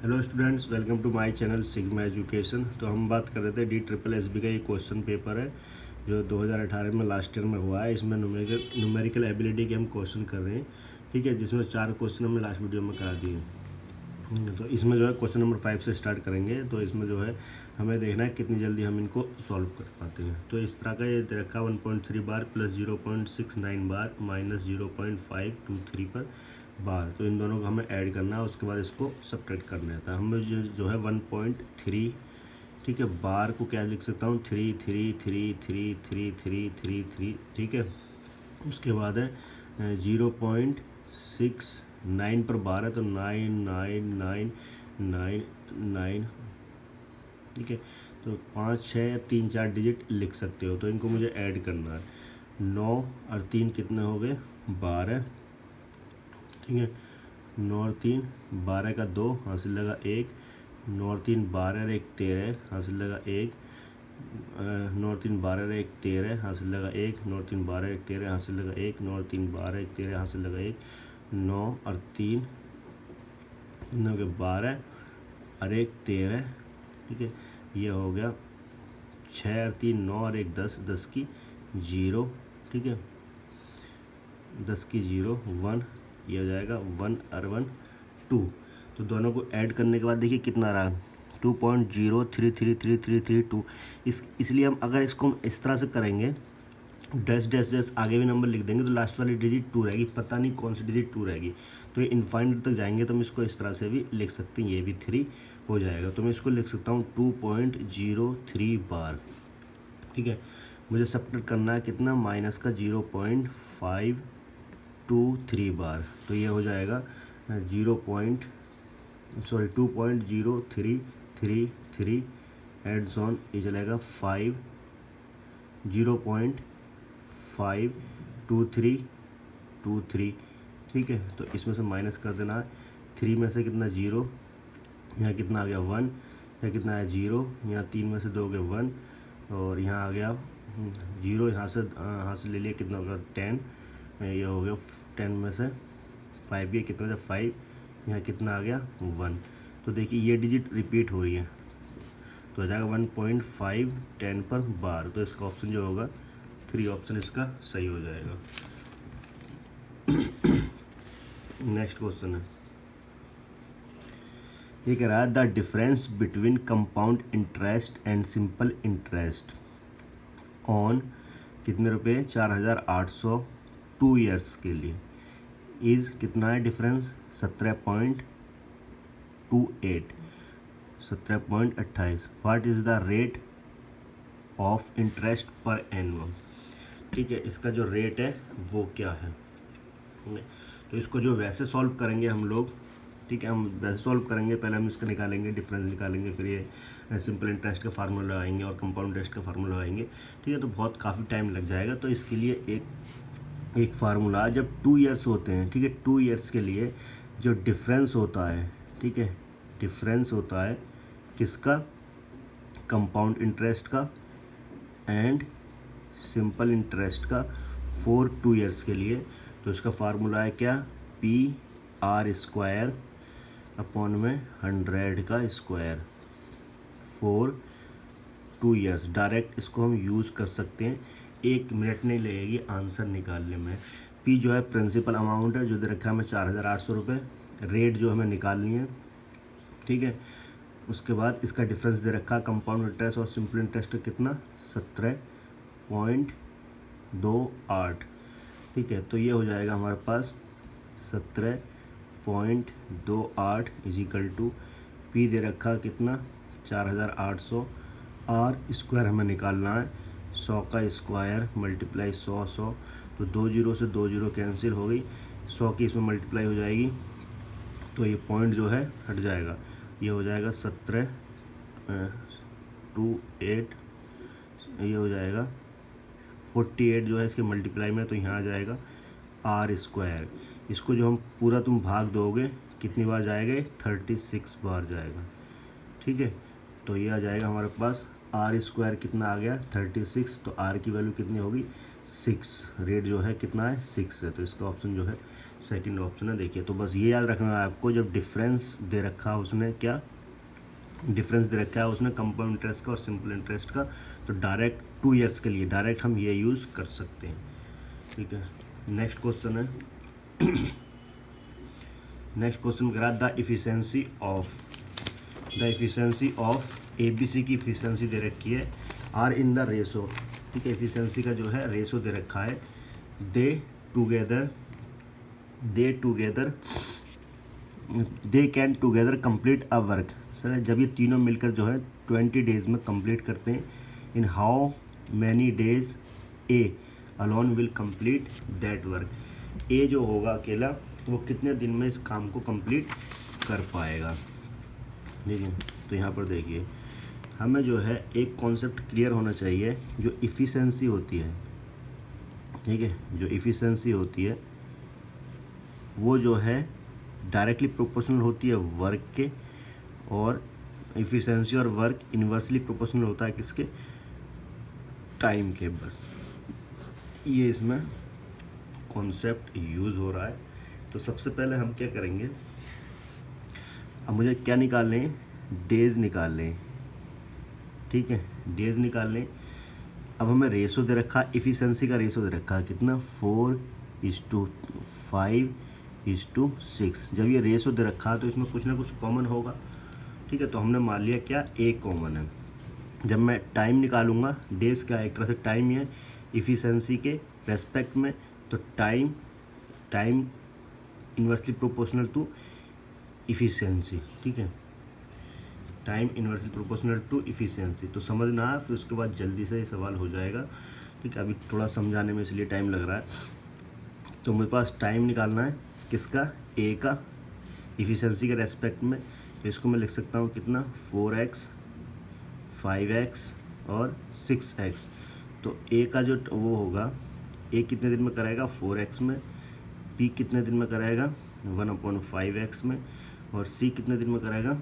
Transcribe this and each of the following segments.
Hello students, welcome to my channel Sigma education. तो हम बात कर रहे थे DSSSB का ये क्वेश्चन पेपर है जो 2018 में लास्ट ईयर में हुआ है। इसमें न्यूमेरिकल एबिलिटी के हम क्वेश्चन कर रहे हैं, ठीक है, जिसमें 4 क्वेश्चन हमने लास्ट वीडियो में करा दिए। तो इसमें जो है क्वेश्चन नंबर 5 से स्टार्ट करेंगे। तो इसमें जो है हमें देखना है कितनी जल्दी हम इनको सॉल्व कर पाते हैं। तो इस तरह का ये दे रखा 1.3 बार प्लस 0.69 बार माइनस 0.523 पर बार। तो इन दोनों को हमें ऐड करना है, उसके बाद इसको सब्ट्रैक्ट करना है। हमें जो है 1.3, ठीक है, बार को क्या लिख सकता हूँ 3 3 3 3 3 3 3 3, ठीक है। उसके बाद है 0.69 पर बार है तो 99999, ठीक है। तो 5 6 या 3 4 डिजिट लिख सकते हो। तो इनको मुझे ऐड करना है। 9 और 3 कितने हो गए 12, ठीक है। 9 और 3 12 का 2 हासिल लगा 1, 9 और 3 12 और 1 13 हासिल लगा 1, 9 और 3 12 और 1 13 हासिल लगा 1, 9 और 3 12 1 13 हासिल लगा 1, 9 और 3 12 1 13 हासिल लगा 1, 9 और 3 9 के 12 और 1 13, ठीक है। ये हो गया 6 और 3 9 और 1 10, 10 की 0, ठीक है, 10 की 0 1, ये हो जाएगा 1 और 1 2। तो दोनों को ऐड करने के बाद देखिए कितना रहा 2.033332। इसलिए हम अगर इसको हम इस तरह से करेंगे, डैश डैश डैश आगे भी नंबर लिख देंगे तो लास्ट वाली डिजिट 2 रहेगी, पता नहीं कौन सी डिजिट 2 रहेगी। तो ये इनफाइनाइट तक जाएंगे तो हम इसको इस तरह से भी लिख सकते हैं, ये भी 3 हो जाएगा। तो मैं इसको लिख सकता हूँ 2.03 बार, ठीक है। मुझे सब्ट्रैक्ट करना है कितना, माइनस का 0.523 बार। तो ये हो जाएगा 2.0333 एड्स ऑन, ये चलेगा 0.52323, ठीक है। तो इसमें से माइनस कर देना है। 3 में से कितना 0, यहाँ कितना आ गया 1, यहाँ कितना है 0, यहाँ 3 में से 2 गए 1 और यहाँ आ गया 0, यहाँ से ले लिया कितना होगा 10, ये हो गया 10 में से 5, ये कितना था 5, यहाँ कितना आ गया 1। तो देखिए ये डिजिट रिपीट हो रही है तो हो जाएगा 1.5 10 पर बार। तो इसका ऑप्शन जो होगा 3 ऑप्शन इसका सही हो जाएगा। नेक्स्ट क्वेश्चन है, ये कह रहा है the difference between compound interest and simple interest on कितने रुपए 4800 2 ईयर्स के लिए इज़ कितना है difference 17.28। What is the rate of interest per annum, ठीक है। इसका जो रेट है वो क्या है। तो इसको जो वैसे सॉल्व करेंगे हम लोग, ठीक है, हम वैसे सॉल्व करेंगे। पहले हम इसका निकालेंगे, डिफरेंस निकालेंगे, फिर ये सिंपल इंटरेस्ट का फार्मूला लगाएंगे और कंपाउंड इंटरेस्ट का फार्मूला लगाएंगे, ठीक है। तो बहुत काफ़ी टाइम लग जाएगा। तो इसके लिए एक फार्मूला, जब 2 ईयर्स होते हैं, ठीक है, 2 ईयर्स के लिए जो डिफरेंस होता है, ठीक है, डिफरेंस होता है किसका, कंपाउंड इंटरेस्ट का एंड सिंपल इंटरेस्ट का फॉर 2 ईयर्स के लिए। तो इसका फार्मूला है क्या, PR² अपॉन में 100 का स्क्वायर फॉर 2 ईयर्स। डायरेक्ट इसको हम यूज़ कर सकते हैं, 1 मिनट नहीं लगेगी आंसर निकालने में। P जो है प्रिंसिपल अमाउंट है जो दे रखा है हमें 4800 रुपये, रेट जो हमें निकालनी है, ठीक है। उसके बाद इसका डिफरेंस दे रखा है कंपाउंड इंटरेस्ट और सिंपल इंटरेस्ट कितना 17.28, ठीक है। तो ये हो जाएगा हमारे पास 17.28 इजिकल टू P दे रखा कितना 4800, R स्क्वायर हमें निकालना है 100 का स्क्वायर मल्टीप्लाई 100, तो 2 0 से 2 0 कैंसिल हो गई, 100 की इसमें मल्टीप्लाई हो जाएगी तो ये पॉइंट जो है हट जाएगा। ये हो जाएगा 17.28, ये हो जाएगा 48 जो है इसके मल्टीप्लाई में, तो यहाँ आ जाएगा R स्क्वायर। इसको जो हम पूरा तुम भाग दोगे कितनी बार जाएगा 36 बार जाएगा, ठीक है। तो ये आ जाएगा हमारे पास R स्क्वायर कितना आ गया 36, तो R की वैल्यू कितनी होगी 6, रेट जो है कितना है 6 है। तो इसका ऑप्शन जो है सेकंड ऑप्शन है। देखिए तो बस ये याद रखना है आपको, जब डिफरेंस दे रखा है उसने, क्या डिफरेंस दे रखा है उसने कंपाउंड इंटरेस्ट का और सिंपल इंटरेस्ट का, तो डायरेक्ट 2 ईयर्स के लिए डायरेक्ट हम ये यूज़ कर सकते हैं। ठीक है, नेक्स्ट क्वेश्चन है नेक्स्ट क्वेश्चन करा द इफ़िशेंसी ऑफ ABC की इफ़िशेंसी दे रखी है आर इन द रेशो। ठीक है, इफ़िशेंसी का जो है रेशो दे रखा है, they can together complete a work. Sir जब ये तीनों मिलकर जो है 20 डेज़ में कंप्लीट करते हैं, in how many days A alone will complete that work. A जो होगा अकेला तो वो कितने दिन में इस काम को कंप्लीट कर पाएगा। ठीक है, तो यहाँ पर देखिए हमें जो है एक कॉन्सेप्ट क्लियर होना चाहिए, जो इफ़िशेंसी होती है। ठीक है, जो इफ़िशेंसी होती है वो जो है डायरेक्टली प्रोपोर्शनल होती है वर्क के, और इफ़िशेंसी और वर्क इन्वर्सली प्रोपोर्शनल होता है किसके, टाइम के। बस ये इसमें कॉन्सेप्ट यूज़ हो रहा है। तो सबसे पहले हम क्या करेंगे, अब मुझे क्या निकाल लें, डेज़ निकाल लें। ठीक है, डेज़ निकाल लें। अब हमें रेशो दे रखा है, इफ़िशेंसी का रेशो दे रखा है कितना, 4:5:6। जब ये रेशो दे रखा है तो इसमें कुछ ना कुछ कॉमन होगा। ठीक है, तो हमने मान लिया क्या, एक कॉमन है। जब मैं टाइम निकालूंगा, डेज़ का एक तरह से टाइम ही है इफ़िशेंसी के रेस्पेक्ट में, तो time inversely proportional to efficiency. ठीक है, time inversely proportional to efficiency. तो समझना है, फिर उसके बाद जल्दी से ये सवाल हो जाएगा। ठीक है, अभी थोड़ा समझाने में इसलिए टाइम लग रहा है। तो मेरे पास टाइम निकालना है किसका, ए का, इफ़िशेंसी के रेस्पेक्ट में। तो इसको मैं लिख सकता हूँ कितना, 4x 5x और 6x। तो ए का जो वो होगा, ए कितने दिन में कराएगा, 4x में, बी कितने दिन में कराएगा, 1/5x में, और सी कितने दिन में कराएगा,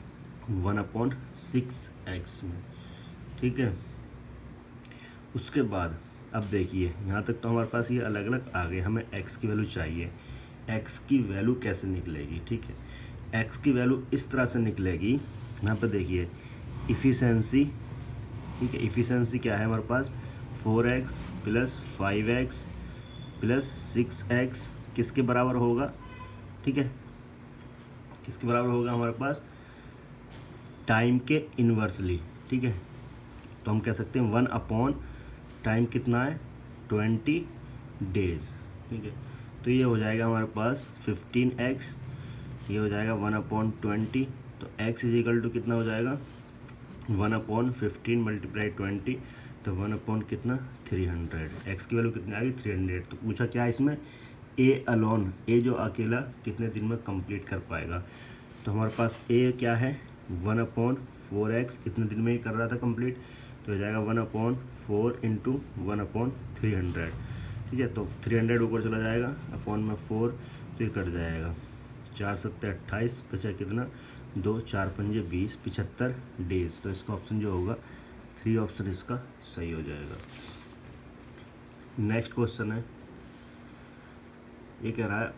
1/6x में। ठीक है, उसके बाद अब देखिए यहाँ तक तो हमारे पास ये अलग अलग आ गए। हमें x की वैल्यू चाहिए। x की वैल्यू कैसे निकलेगी, ठीक है, x की वैल्यू इस तरह से निकलेगी। यहाँ पर देखिए इफ़िशेंसी, ठीक है, इफ़िशेंसी क्या है हमारे पास, 4x + 5x + 6x किसके बराबर होगा, ठीक है, किसके बराबर होगा हमारे पास, टाइम के इन्वर्सली। ठीक है, तो हम कह सकते हैं 1/, टाइम कितना है, 20 डेज। ठीक है, तो ये हो जाएगा हमारे पास 15x, ये हो जाएगा 1/20। तो x = कितना हो जाएगा, 1/15 × 20, तो 1/ कितना, 300। x की वैल्यू कितनी आ गई, 300। तो पूछा क्या इसमें, ए अलोन, ए जो अकेला कितने दिन में कंप्लीट कर पाएगा। तो हमारे पास ए क्या है, 1/4x, इतने दिन में ही कर रहा था कंप्लीट, तो हो जाएगा 1/4 × 1/300। ठीक है, तो 300 ऊपर चला जाएगा, अपॉन में 4 फिर कट जाएगा, 4 × 7 = 28, बचा कितना, 2, 4 × 5 = 20, 75 डेज। तो इसका ऑप्शन जो होगा 3 ऑप्शन इसका सही हो जाएगा। नेक्स्ट क्वेश्चन है, ये कह रहा है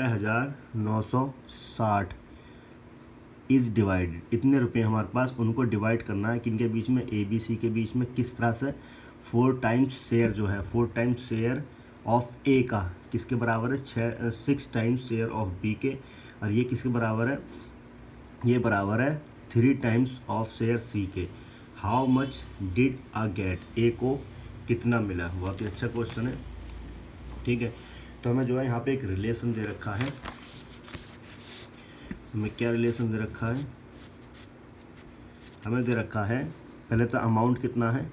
12,960 इज़ डिवाइडेड। इतने रुपए हमारे पास, उनको डिवाइड करना है किनके बीच में, ABC के बीच में। किस तरह से, 4 टाइम्स शेयर जो है, 4 टाइम्स शेयर ऑफ ए का किसके बराबर है, 6 टाइम्स शेयर ऑफ बी के। और ये किसके बराबर है, ये बराबर है 3 टाइम्स ऑफ शेयर सी के। How much did A get, A को कितना मिला। बहुत ही अच्छा क्वेश्चन है। ठीक है, तो हमें जो है यहाँ पे एक रिलेशन दे रखा है। हमें क्या रिलेशन दे रखा है, हमें दे रखा है, पहले तो अमाउंट कितना है,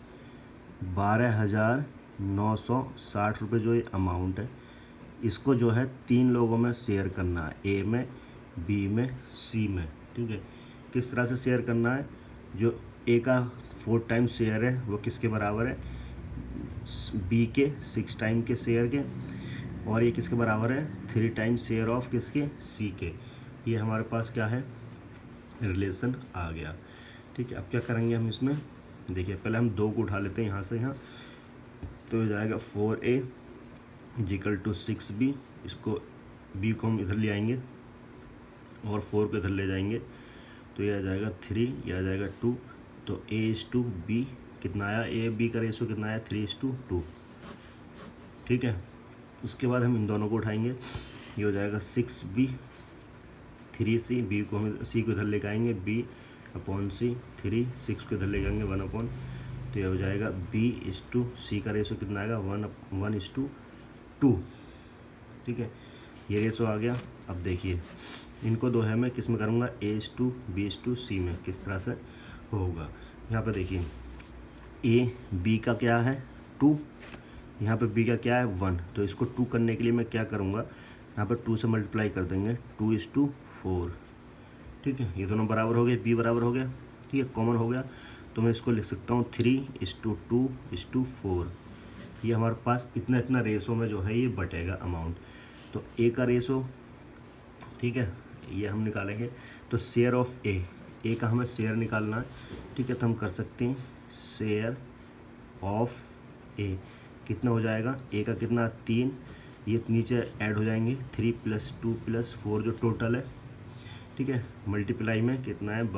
12,960 रुपये जो ये अमाउंट है, इसको जो है 3 लोगों में शेयर करना है, ए में, बी में, सी में। ठीक है, किस तरह से शेयर करना है, जो ए का 4 टाइम्स शेयर है वो किसके बराबर है, बी के 6 टाइम के शेयर के, और ये किसके बराबर है, 3 टाइम्स शेयर ऑफ किसके, सी के। ये हमारे पास क्या है, रिलेशन आ गया। ठीक है, अब क्या करेंगे हम इसमें, देखिए पहले हम 2 को उठा लेते हैं यहाँ से यहाँ, तो हो जाएगा 4A = 6B, इसको बी को हम इधर ले आएंगे और 4 को इधर ले जाएंगे, तो ये आ जाएगा 3, ये आ जाएगा 2। तो A/B कितना आया, ए बी का रेशो कितना आया 3:2। ठीक है, उसके बाद हम इन दोनों को उठाएंगे, ये हो जाएगा 6B 3C, बी को हम सी को इधर लेकर आएंगे, B/C 3, 6 को इधर ले जाएंगे 1/, तो ये हो जाएगा B/C का रेशो कितना आएगा 1:2। ठीक है, ये रेशो आ गया। अब देखिए इनको दो है मैं किस में करूँगा, A/B/C में किस तरह से होगा। यहाँ पे देखिए B का क्या है 2, यहाँ पे B का क्या है 1, तो इसको 2 करने के लिए मैं क्या करूँगा, यहाँ पे 2 से मल्टीप्लाई कर देंगे, 2:4। ठीक है, ये दोनों बराबर हो गए, B बराबर हो गया। ठीक है, कॉमन हो गया, तो मैं इसको लिख सकता हूँ 3:2:4। ये हमारे पास इतना इतना रेशो में जो है ये बटेगा अमाउंट। तो A का रेशो, ठीक है, ये हम निकालेंगे। तो शेयर ऑफ A का हमें शेयर निकालना है। ठीक है, तो हम कर सकते हैं शेयर ऑफ A कितना हो जाएगा, A का कितना 3, ये नीचे ऐड हो जाएंगे 3 + 2 + 4 जो टोटल है। ठीक है, मल्टीप्लाई में कितना है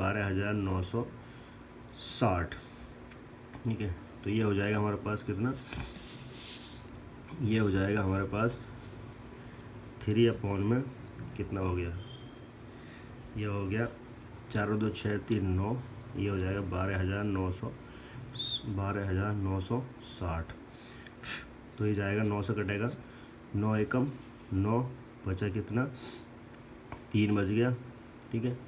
12,960। ठीक है, तो ये हो जाएगा हमारे पास कितना, ये हो जाएगा हमारे पास 3 में कितना हो गया, ये हो गया 4 और 2 6 3 9, ये हो जाएगा 12,960। तो ये जाएगा 9 से कटेगा, 9 एकम 9, बचा कितना 3 बच गया। ठीक है,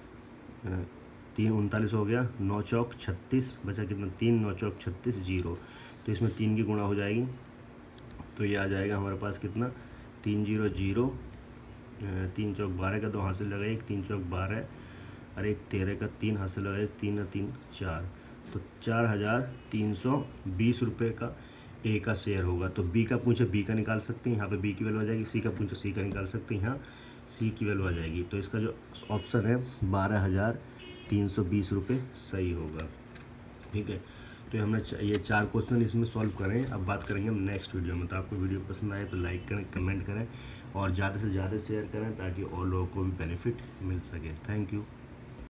3 39 हो गया, 9 चौक 36, बचा कितना 3, 9 चौक 36 0। तो इसमें 3 की गुणा हो जाएगी, तो ये आ जाएगा हमारे पास कितना 3 0 0, 3 चौक 12 का 2 हाथ से लगा 1, 3 चौक 12 और 1 13 का 3 हाथ से लगा 1, 3 और 3 4, तो 4,320 रुपये का A का शेयर होगा। तो B का पूछे B का निकाल सकते हैं, यहाँ पे B की वैल्यू आ जाएगी, C का पूछे C का निकाल सकते हैं, यहाँ C की वैल्यू आ जाएगी। तो इसका जो ऑप्शन है 12,320 रुपये सही होगा। ठीक है, तो हमने ये 4 क्वेश्चन इसमें सॉल्व करें। अब बात करेंगे हम नेक्स्ट वीडियो में। तो आपको वीडियो पसंद आए तो लाइक करें, कमेंट करें और ज़्यादा से ज़्यादा शेयर करें ताकि और लोगों को भी बेनिफिट मिल सके। Thank you.